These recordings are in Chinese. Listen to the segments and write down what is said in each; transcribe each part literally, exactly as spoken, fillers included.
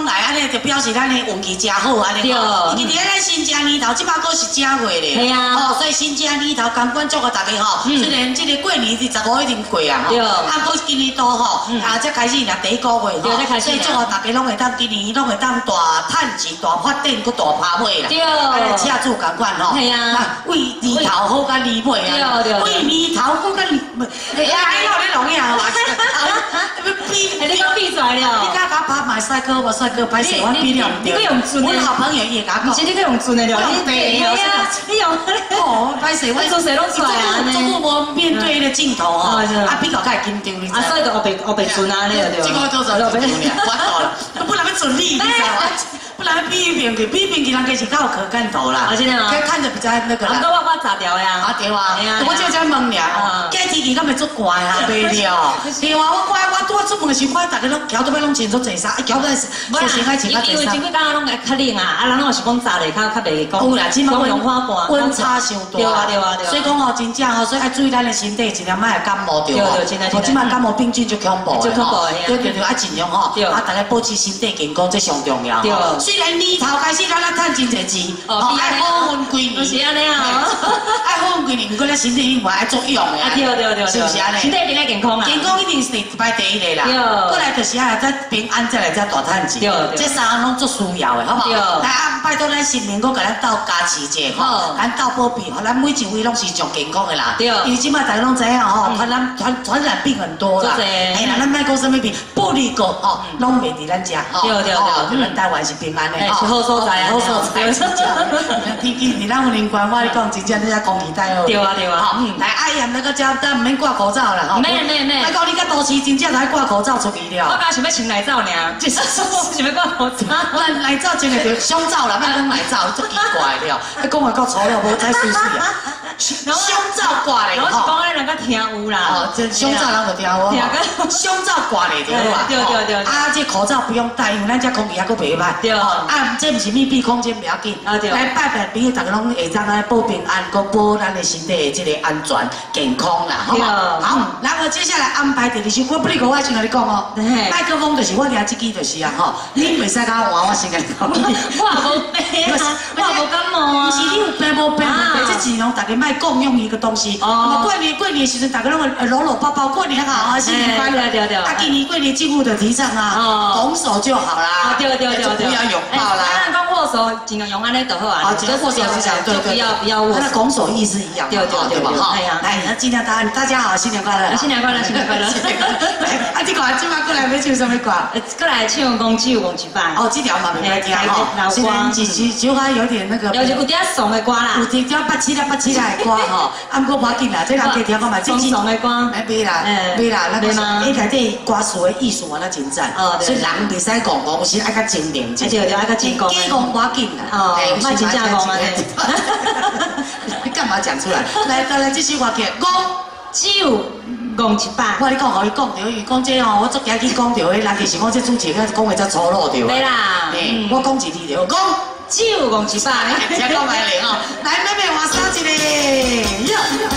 来安尼，就表示咱的运气真好安尼。对。因为伫咱新正年头，即摆阁是正月咧。系啊。哦，所以新正年头，甘愿祝福大家吼，虽然即个过年是十五一定过啊。对。啊，阁今年都吼，啊，才开始若第一个月吼，所以祝福大家拢会当今年拢会当大趁钱、大发展、阁大爬尾啦。对。啊，车主共款吼。系啊。为年头好甲年尾啊。对对。为年头好甲年尾。哎呀，哎呦，你容易啊！比，你讲比出来了。你敢甲拍卖帅哥无？帅哥拍谁？我比了唔对。你用准的。我好朋友也甲讲。其实你用准的了。你对呀，你用。哦，拍谁？我做谁拢出来啊？做做我面对的镜头哦，啊，比较较紧张，你知道？啊，所以就学白学白准啊，你对。这个做做做白准了，我懂了。不然要准你，你知道吗？不然比一边去，比一边去，人家是较有可看头啦。啊，真的吗？看着比较那个啦。啊，我我炸掉呀。啊，对啊。我就这问俩，假天气敢会做怪啊？袂了。对啊，我怪我拄啊出门的时候，看大家拢桥都要拢穿足侪衫，一桥都是就先爱穿较侪衫。因为前几工拢会较冷啊，啊人拢是讲炸咧，较较袂讲。有啦，即马温温差伤大。对啊对啊对啊。所以讲吼，真正吼，所以爱注意咱的身体，尽量莫感冒着。对对，真的。我即马感冒病菌就恐怖的吼。对对对，爱尽量吼，啊大家保持身体健康，这上重要。对。虽然年头开始咱咱趁真侪钱，哦爱好运几年。就是安尼啊。爱好运几年，不过咱身体嘛爱作用的。啊对对对。是不是安尼？身体一定要健康啊。健康一定是排第一个啦。对。过来就是啊，再平安再来再大趁钱。对。这三项拢足需要的，好不好？对。来啊，拜托咱新年，我甲咱斗加持者吼，咱斗保庇，互咱每一位拢是上健康的啦。对。因为即摆大家拢知影吼，传染传传染病很多啦。哎呀，咱莫讲什么病，不离个吼，拢袂伫咱遮。对对对。咱台湾是平安的。是好所在啊，好所在。天气你咱有灵关，我讲真正你只空气太好。对啊对啊。好，来阿燕那个遮，咱唔免挂口罩啦。吼。免免免。来讲你甲都市真正来挂口罩出去了。我刚想要穿奶罩尔，就是想要挂口罩。咱奶罩真的就胸罩啦，莫讲奶罩，足奇怪了。你讲话够粗了，无太水水啊。胸罩挂咧，我是讲咧人家听有啦。哦，这胸罩人就听有。听个胸罩挂咧就好啊。对对对。啊，这口罩不用戴，因为咱这空气还阁袂歹。对。啊，这不是密闭空间，不要紧。啊对。来拜拜朋友，大家拢会当来保平安，阁保咱的身体的这个安全健康啦，好嘛？好，然后接下来安排第二首，我不哩个我先甲你讲哦。麦克风就是我听这支就是啊，吼，你袂使甲我换，我先甲你讲。我无病啊，我无感冒啊。不是你有病无病？这只能大家卖共用一个东西。哦。过年过年时阵，大家拢会搂搂抱抱，过年好啊，新年快乐。对对对。啊，今年过年政府的提倡啊，拱手就好啦。对对对对。不要拥抱啦。当然讲握手，尽量用安尼就好啊。好，这握手是讲对对。不要不要握手。它的拱手意思一样。对对对吧？哈。来，那尽量大家大家好，新年快乐。新年快乐，新年快乐。啊，这个今晚过来要唱什么歌？过来唱《公鸡有公鸡饭》。哦，这条嘛没来听哈。虽然是是就还有点那个。有有点怂的歌啦。有点叫八七啦八七啦的歌哈，啊，不过无要紧啦，这人可以听看嘛。怂怂的歌。哎，没啦，没啦，那个伊内底歌词的艺术啊，那真赞。哦，所以人袂使讲讲，有时爱较精明。对对，爱较精讲。假讲无要紧啦。哦，卖真正讲嘛。你干嘛讲出来？来，再来这首歌曲，讲只有讲一百。我你讲，互伊讲着，伊讲这吼，我足惊去讲着，迄人其实我这主持人讲话才粗鲁着。没啦，我讲一字着，讲只有讲一百。听讲来零哦，来妹妹换衫一个。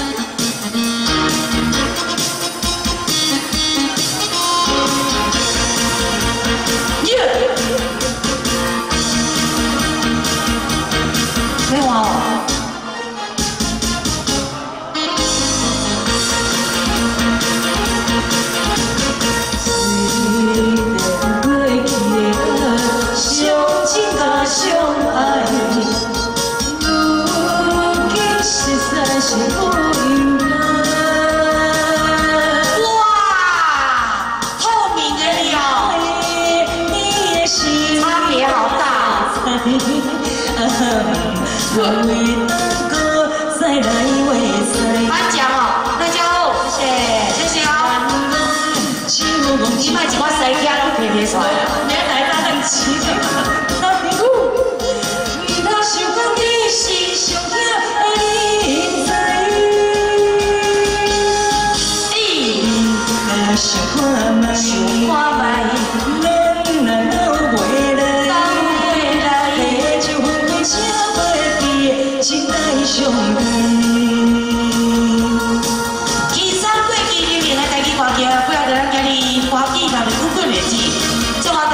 没换哦。颁奖哦，大家好，谢谢，谢谢哦。你卖一碗西瓜都摕摕出来了，你来打两钱。其实过去里面的台语歌曲，不要在咱家己歌曲内面久久日子，做我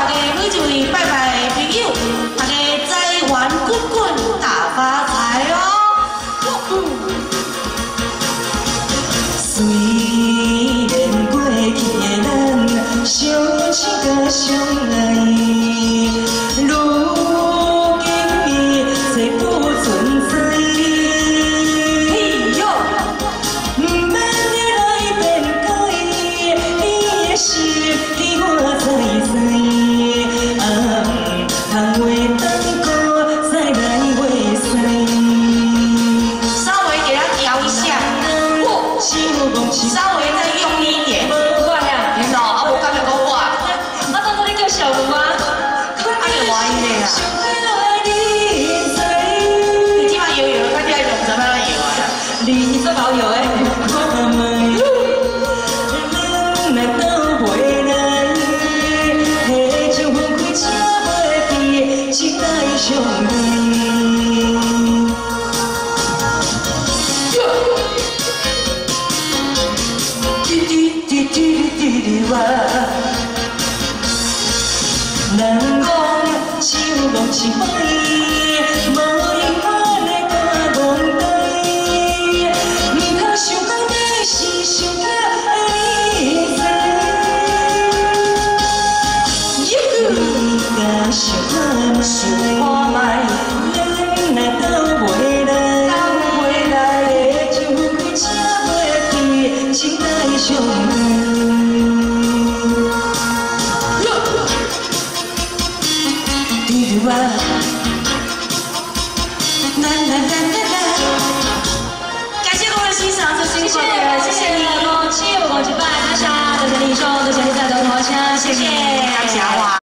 来，如今你再不存在。嘿哟，不免你来变改，你的心你我知知。啊，通话当歌再来话西。稍微给他调一下，稍微再用力一点。我呀，听到啊，我刚才讲我，我当作你叫小龙啊，啊你歪的啊。你今晚游泳，看起来泳怎么样游啊？你做好游诶。人讲手摸一摆，无永远的大憨呆。唔通想到你是想要的伊在。你甲想看想看卖，咱若斗袂来，斗袂来，就开车袂去，情爱相爱。啦啦啦啦啦！感谢各位欣赏这新歌，谢谢你，五七五五七八大侠，多谢你兄，多谢你在的头像，谢谢。